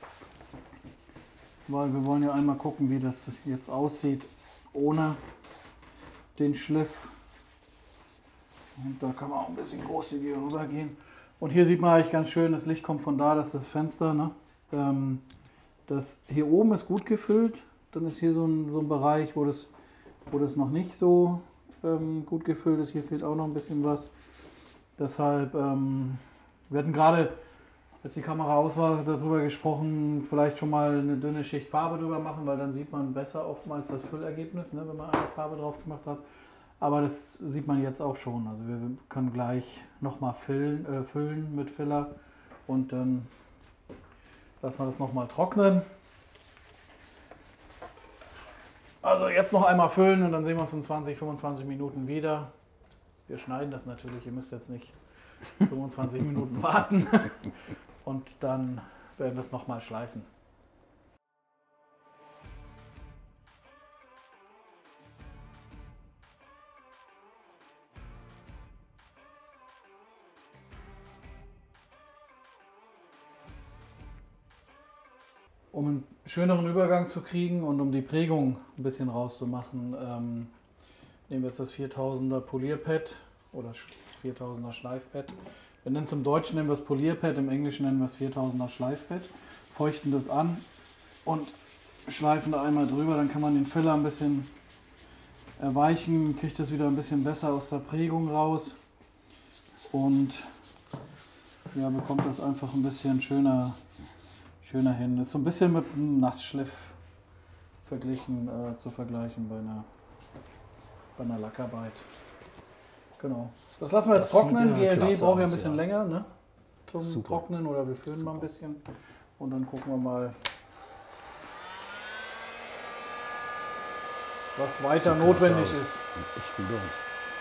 weil wir wollen ja einmal gucken, wie das jetzt aussieht ohne den Schliff. Und da kann man auch ein bisschen großzügiger rübergehen. Und hier sieht man eigentlich ganz schön, das Licht kommt von da, das ist das Fenster. Ne? Ähm, das hier oben ist gut gefüllt, dann ist hier so ein, so ein Bereich, wo das, wo das noch nicht so ähm, gut gefüllt ist. Hier fehlt auch noch ein bisschen was. Deshalb, ähm, wir hatten gerade, als die Kamera aus war, darüber gesprochen, vielleicht schon mal eine dünne Schicht Farbe drüber machen, weil dann sieht man besser oftmals das Füllergebnis, ne, wenn man eine Farbe drauf gemacht hat. Aber das sieht man jetzt auch schon. Also wir können gleich nochmal füllen, äh, füllen mit Filler und dann lassen wir das nochmal trocknen. Also jetzt noch einmal füllen und dann sehen wir uns in zwanzig, fünfundzwanzig Minuten wieder. Wir schneiden das natürlich, ihr müsst jetzt nicht fünfundzwanzig Minuten warten. Und dann werden wir es nochmal schleifen. Um einen schöneren Übergang zu kriegen und um die Prägung ein bisschen rauszumachen, ähm, nehmen wir jetzt das viertausender Polierpad oder viertausender Schleifpad. Wir nennen es im Deutschen nennen wir es Polierpad, im Englischen nennen wir es viertausender Schleifpad. Feuchten das an und schleifen da einmal drüber, dann kann man den Filler ein bisschen erweichen, kriegt das wieder ein bisschen besser aus der Prägung raus und ja, bekommt das einfach ein bisschen schöner, schöner hin. Das ist so ein bisschen mit einem Nassschliff verglichen, äh, zu vergleichen bei einer, bei einer Lackarbeit. Genau. Das lassen wir jetzt das trocknen. G L D braucht ja ein bisschen ja. länger, ne? Zum Super. Trocknen, oder wir föhnen mal ein bisschen. Und dann gucken wir mal, was weiter Super notwendig aus. ist.
Ich bin durch.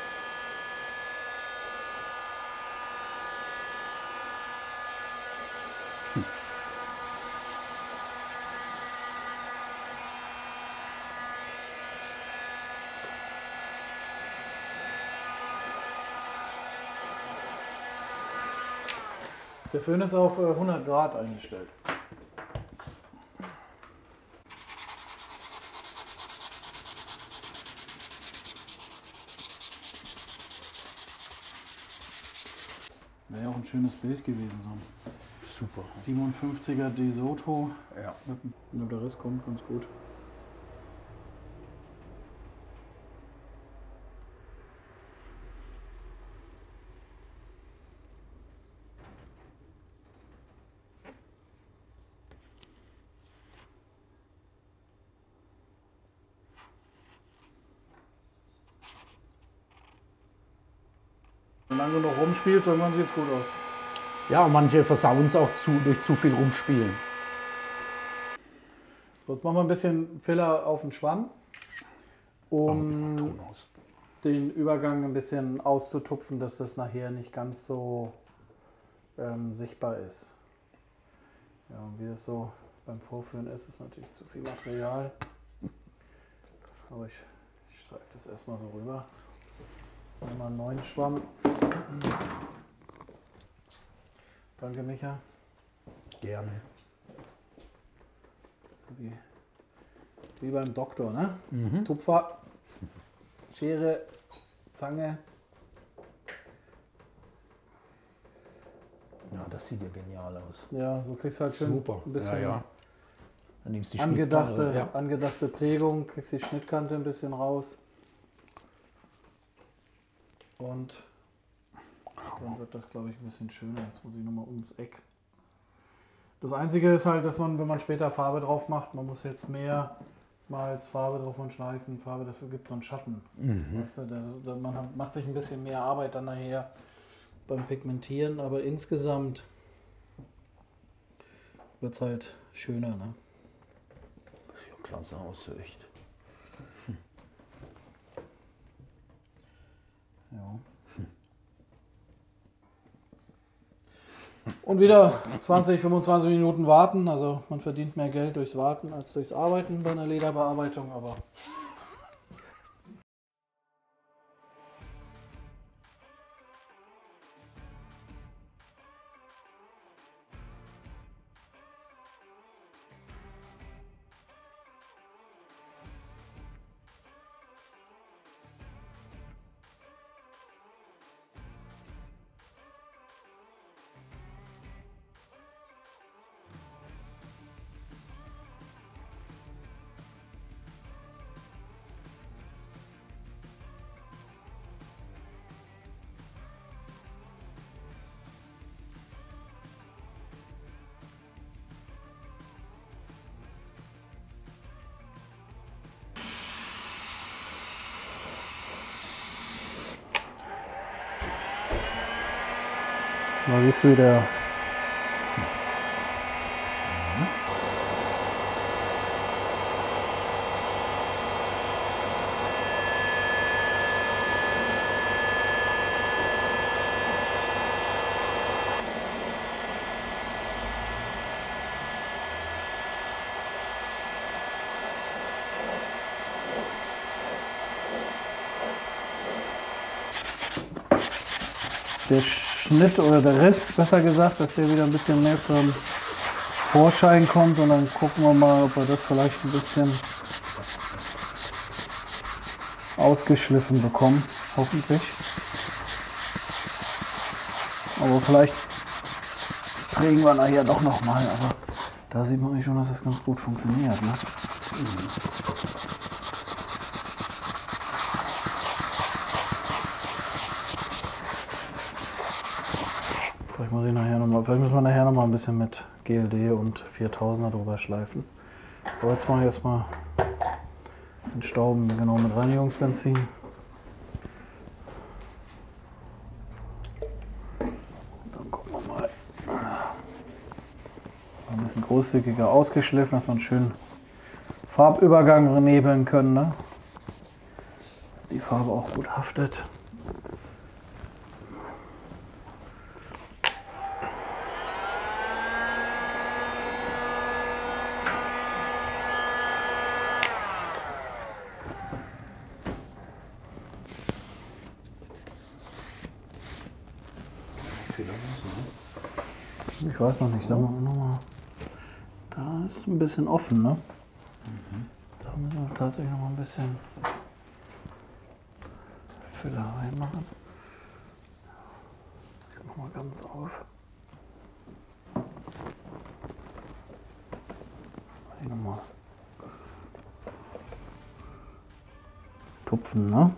Hm.
Der Föhn ist auf hundert Grad eingestellt. Wäre ja auch ein schönes Bild gewesen. So.
Super.
siebenundfünfziger DeSoto.
Ja.
Wenn der Riss kommt, ganz gut. Solange du noch rumspielst, irgendwann sieht es gut aus.
Ja, manche versauen es auch zu, durch zu viel Rumspielen.
So, jetzt machen wir ein bisschen Filler auf den Schwamm, um den Übergang ein bisschen auszutupfen, dass das nachher nicht ganz so ähm, sichtbar ist. Ja, und wie es so beim Vorführen ist, ist natürlich zu viel Material. Aber ich, ich streife das erstmal so rüber. Mal einen neuen Schwamm. Danke, Micha.
Gerne.
So wie, wie beim Doktor, ne?
Mhm.
Tupfer, Schere, Zange.
Ja, das sieht ja genial aus.
Ja, so kriegst du halt schön
Super.
ein bisschen
ja, ja. Dann nimmst du die
angedachte,
ja.
angedachte Prägung, kriegst die Schnittkante ein bisschen raus. Und dann wird das, glaube ich, ein bisschen schöner. Jetzt muss ich nochmal ums Eck. Das Einzige ist halt, dass man, wenn man später Farbe drauf macht, man muss jetzt mehr mal als Farbe drauf und schleifen. Farbe, das gibt so einen Schatten. Mhm. Weißt du, das, das, man hat, macht sich ein bisschen mehr Arbeit dann nachher beim Pigmentieren, aber insgesamt wird es halt schöner. Ne?
Das sieht ja klasse aus, echt. Hm.
Ja. Und wieder zwanzig, fünfundzwanzig Minuten warten. Also man verdient mehr Geld durchs Warten als durchs Arbeiten bei einer Lederbearbeitung, aber da siehst du wieder. Der Schnitt oder der Riss, besser gesagt, dass der wieder ein bisschen mehr zum Vorschein kommt, und dann gucken wir mal, ob wir das vielleicht ein bisschen ausgeschliffen bekommen, hoffentlich. Aber vielleicht prägen wir nachher doch noch mal, aber da sieht man schon, dass das ganz gut funktioniert. Ne? Mhm. Vielleicht, muss ich nachher noch mal, vielleicht müssen wir nachher noch mal ein bisschen mit G L D und viertausender drüber schleifen. Aber jetzt mache ich erstmal Entstauben, genau, mit Reinigungsbenzin. Dann gucken wir mal. Ein bisschen großzügiger ausgeschliffen, dass man schön Farbübergang nebeln können, ne? Dass die Farbe auch gut haftet. Ich weiß noch nicht, da machen wir noch mal. Da ist ein bisschen offen, ne? Mhm. Da müssen wir tatsächlich noch mal ein bisschen Füller reinmachen. Ich mach mal ganz auf. Hier nochmal tupfen, ne?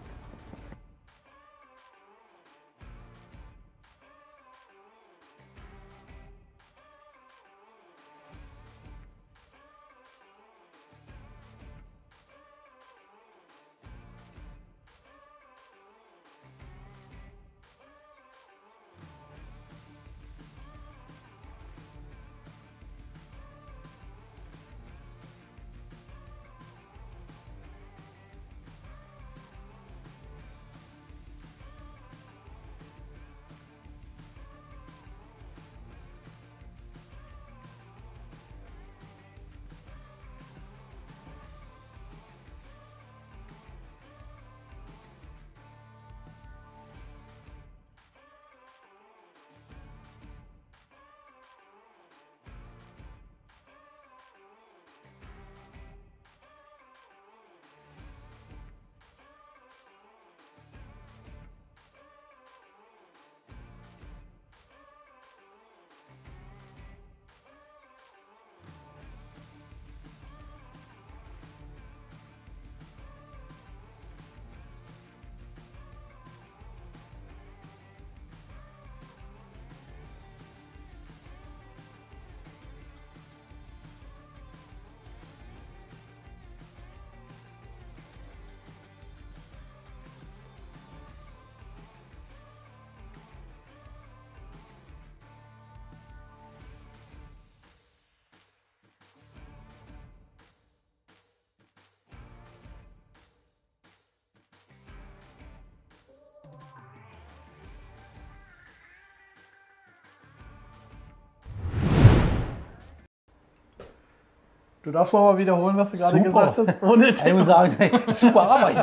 Du darfst noch mal wiederholen, was du gerade
Super.
gesagt hast. Ohne
ich muss sagen, super Arbeit.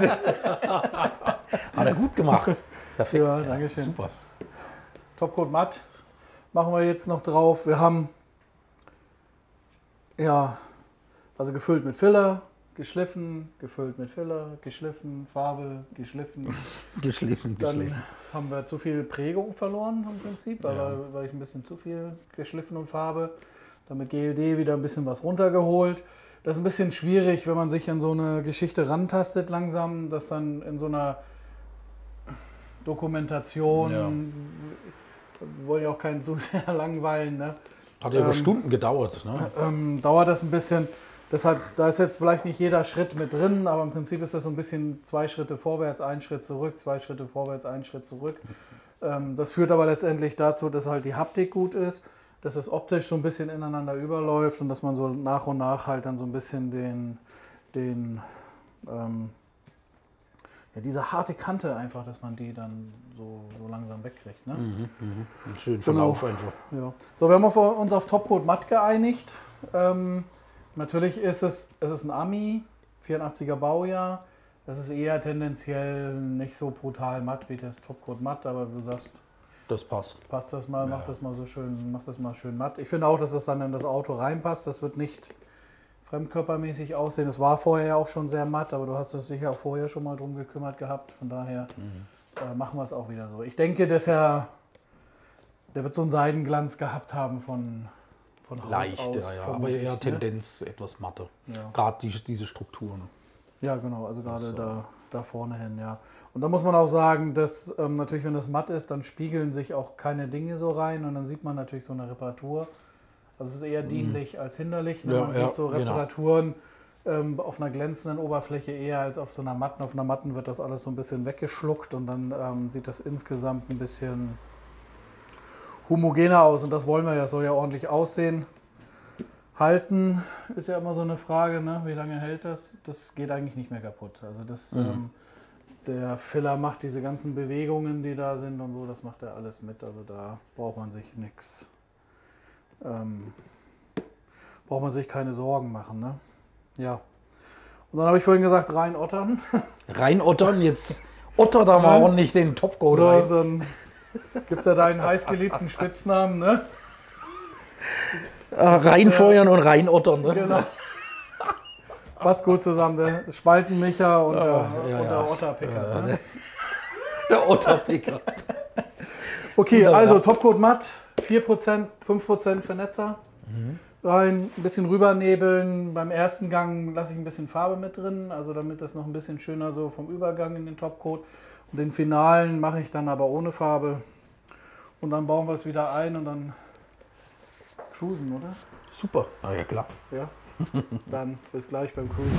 Hat er gut gemacht.
Perfekt. Ja, danke schön.
Super.
Topcoat matt machen wir jetzt noch drauf. Wir haben ja, also gefüllt mit Filler, geschliffen, gefüllt mit Filler, geschliffen, Farbe, geschliffen.
Geschliffen,
Dann
geschliffen.
haben wir zu viel Prägung verloren im Prinzip, weil, ja. weil ich ein bisschen zu viel geschliffen und Farbe. Dann mit G L D wieder ein bisschen was runtergeholt. Das ist ein bisschen schwierig, wenn man sich an so eine Geschichte rantastet langsam, dass dann in so einer Dokumentation, ja. wir wollen ja auch keinen zu sehr langweilen. Ne?
Hat ja über ähm, Stunden gedauert. Ne?
Ähm, dauert das ein bisschen. Deshalb, da ist jetzt vielleicht nicht jeder Schritt mit drin, aber im Prinzip ist das so ein bisschen zwei Schritte vorwärts, ein Schritt zurück, zwei Schritte vorwärts, ein Schritt zurück. Ähm, das führt aber letztendlich dazu, dass halt die Haptik gut ist, dass es optisch so ein bisschen ineinander überläuft und dass man so nach und nach halt dann so ein bisschen den, den ähm, ja, diese harte Kante einfach, dass man die dann so, so langsam wegkriegt. Ne?
Mhm, mh. Schön Verlauf genau. einfach.
Ja. So, wir haben uns auf Topcoat matt geeinigt. Ähm, natürlich ist es, es ist ein Ami, vierundachtziger Baujahr. Das ist eher tendenziell nicht so brutal matt wie das Topcoat matt, aber du sagst,
das passt.
Passt das mal, ja. mach das mal so schön, mach das mal schön matt. Ich finde auch, dass das dann in das Auto reinpasst. Das wird nicht fremdkörpermäßig aussehen. Das war vorher ja auch schon sehr matt, aber du hast es sicher auch vorher schon mal drum gekümmert gehabt. Von daher mhm. äh, machen wir es auch wieder so. Ich denke, dass er, der wird so einen Seidenglanz gehabt haben von, von Haus
Leicht,
aus.
ja, ja. Aber eher ne? Tendenz etwas matter.
Ja.
Gerade die, diese Strukturen.
Ja, genau, also gerade so. da, da vorne hin, ja. Und da muss man auch sagen, dass ähm, natürlich, wenn das matt ist, dann spiegeln sich auch keine Dinge so rein und dann sieht man natürlich so eine Reparatur. Also es ist eher dienlich mhm. als hinderlich. Ne?
Ja,
man
ja,
sieht so Reparaturen, ähm, auf einer glänzenden Oberfläche eher als auf so einer matten. Auf einer matten wird das alles so ein bisschen weggeschluckt und dann ähm, sieht das insgesamt ein bisschen homogener aus und das wollen wir ja, soll ja ordentlich aussehen. Halten ist ja immer so eine Frage, ne? Wie lange hält das? Das geht eigentlich nicht mehr kaputt. Also das, mhm. ähm, der Filler macht diese ganzen Bewegungen, die da sind und so, das macht er alles mit. Also da braucht man sich nichts, ähm, braucht man sich keine Sorgen machen, ne? Ja. Und dann habe ich vorhin gesagt, rein ottern.
Rein ottern, jetzt otter da mal ordentlich den Topcoat
so,
rein.
Dann gibt es ja deinen heißgeliebten Spitznamen, ne?
Äh, reinfeuern und reinottern, ne?
Genau. Passt gut zusammen, der Spaltenmicher und,
ja,
der,
ja,
und der
ja.
Otterpicker.
Ja,
ne?
Der Otterpicker.
Okay, also Topcoat matt, vier Prozent, fünf Prozent Vernetzer. Mhm. Rein, ein bisschen rübernebeln. Beim ersten Gang lasse ich ein bisschen Farbe mit drin, also damit das noch ein bisschen schöner so vom Übergang in den Topcoat. Und den finalen mache ich dann aber ohne Farbe. Und dann bauen wir es wieder ein und dann cruisen, oder?
Super. Ah, ja, klar.
Ja. Dann bis gleich beim Cruisen.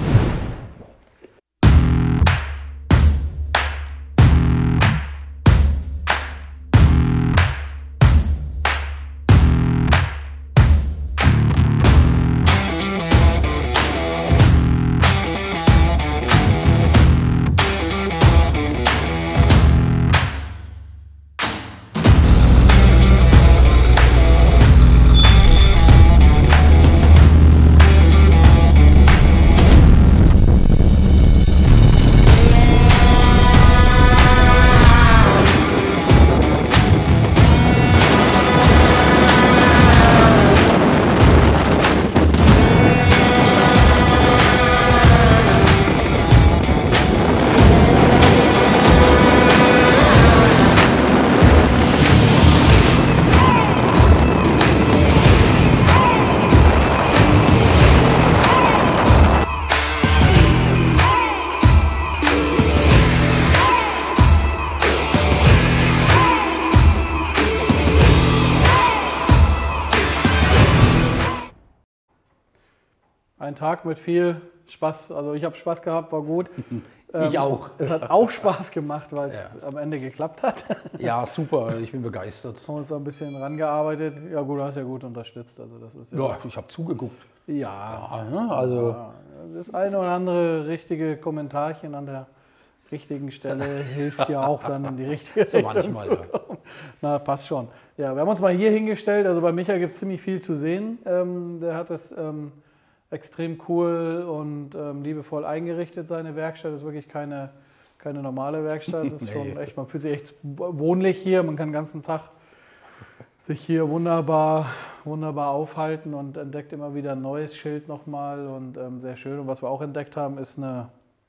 Ein Tag mit viel Spaß, also ich habe Spaß gehabt, war gut.
Ich
ähm,
auch.
Es hat auch Spaß gemacht, weil es ja. am Ende geklappt hat.
Ja, super, ich bin begeistert.
Haben uns da ein bisschen rangearbeitet. Ja gut, du hast ja gut unterstützt. Also das ist ja,
ja, ich habe zugeguckt.
Ja,
ja also
ja, das eine oder andere richtige Kommentarchen an der richtigen Stelle hilft ja auch dann in die richtige
so
Richtung
manchmal,
zu kommen. Na, passt schon. Ja, wir haben uns mal hier hingestellt. Also bei Micha gibt es ziemlich viel zu sehen. Ähm, der hat das ähm, extrem cool und ähm, liebevoll eingerichtet, seine Werkstatt. Das ist wirklich keine, keine normale Werkstatt. Das ist nee. schon echt, man fühlt sich echt wohnlich hier. Man kann den ganzen Tag sich hier wunderbar, wunderbar aufhalten und entdeckt immer wieder ein neues Schild nochmal und ähm, sehr schön. Und was wir auch entdeckt haben, ist eine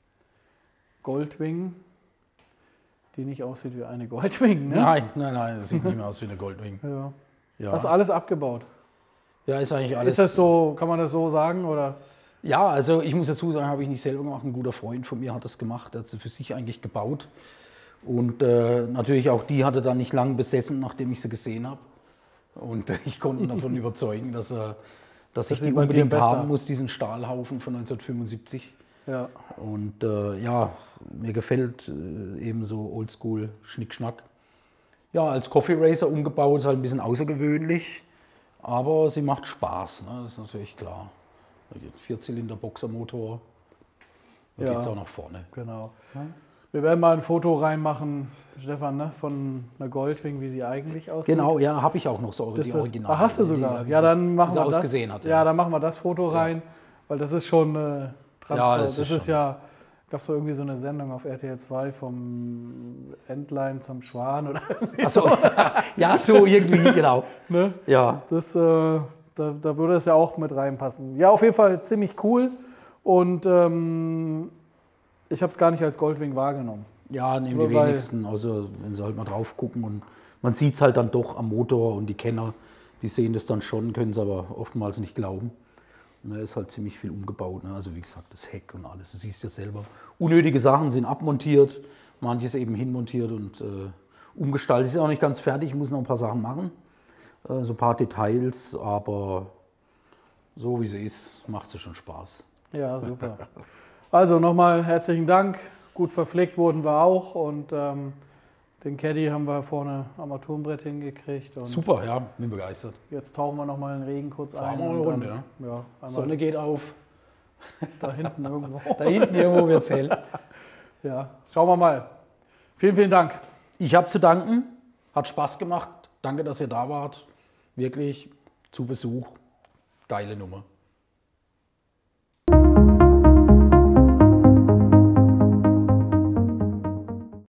Goldwing, die nicht aussieht wie eine Goldwing, ne?
Nein, nein, nein, das sieht nicht mehr aus wie eine Goldwing.
Ja.
Ja.
Hast du alles abgebaut?
Ja, ist eigentlich alles.
Ist das so, kann man das so sagen, oder?
Ja, also ich muss dazu sagen, habe ich nicht selber gemacht. Ein guter Freund von mir hat das gemacht, der hat sie für sich eigentlich gebaut. Und äh, natürlich auch die hatte dann nicht lang besessen, nachdem ich sie gesehen habe. Und äh, ich konnte ihn davon überzeugen, dass, äh, dass ich die unbedingt haben muss, diesen Stahlhaufen von neunzehnhundertfünfundsiebzig. Ja. Und äh, ja, mir gefällt äh, eben so Oldschool Schnickschnack. Ja, als Coffee Racer umgebaut, ist halt ein bisschen außergewöhnlich, aber sie macht Spaß, ne? Das ist natürlich klar. Vierzylinder Boxermotor, da ja, geht es auch nach vorne.
Genau. Ja. Wir werden mal ein Foto reinmachen, Stefan, ne, von einer Goldwing, wie sie eigentlich aussieht.
Genau, ja, habe ich auch noch so,
das
die
Original. Ah, hast du sogar? Die, ja, dann machen wir das.
Hat, ja.
ja, dann machen wir das Foto rein, ja, weil das ist schon äh, Transfer. Ja, das, das ist, ist ja, gab es so irgendwie so eine Sendung auf R T L zwei vom Entlein zum Schwan oder
Ach so, ja, so irgendwie, genau.
Ne?
Ja.
Das, äh, da, da würde es ja auch mit reinpassen. Ja, auf jeden Fall ziemlich cool und ähm, ich habe es gar nicht als Goldwing wahrgenommen.
Ja, nehmen die wenigsten, also wenn sie halt mal drauf gucken und man sieht es halt dann doch am Motor und die Kenner, die sehen das dann schon, können es aber oftmals nicht glauben. Da ist halt ziemlich viel umgebaut, ne? Also wie gesagt, das Heck und alles, du siehst ja selber. Unnötige Sachen sind abmontiert, manches eben hinmontiert und äh, umgestaltet. Ist auch nicht ganz fertig, ich muss noch ein paar Sachen machen, äh, so ein paar Details, aber so wie sie ist, macht sie schon Spaß.
Ja, super. Also nochmal herzlichen Dank. Gut verpflegt wurden wir auch und ähm, den Caddy haben wir vorne am Armaturenbrett hingekriegt. Und
super, ja, bin begeistert.
Jetzt tauchen wir nochmal den Regen kurz ein.
Fahren wir eine Runde, ne?
Ja,
Sonne geht auf.
Da hinten irgendwo.
Da hinten irgendwo wird es hell.
Ja, schauen wir mal. Vielen, vielen Dank.
Ich habe zu danken. Hat Spaß gemacht. Danke, dass ihr da wart. Wirklich zu Besuch. Geile Nummer.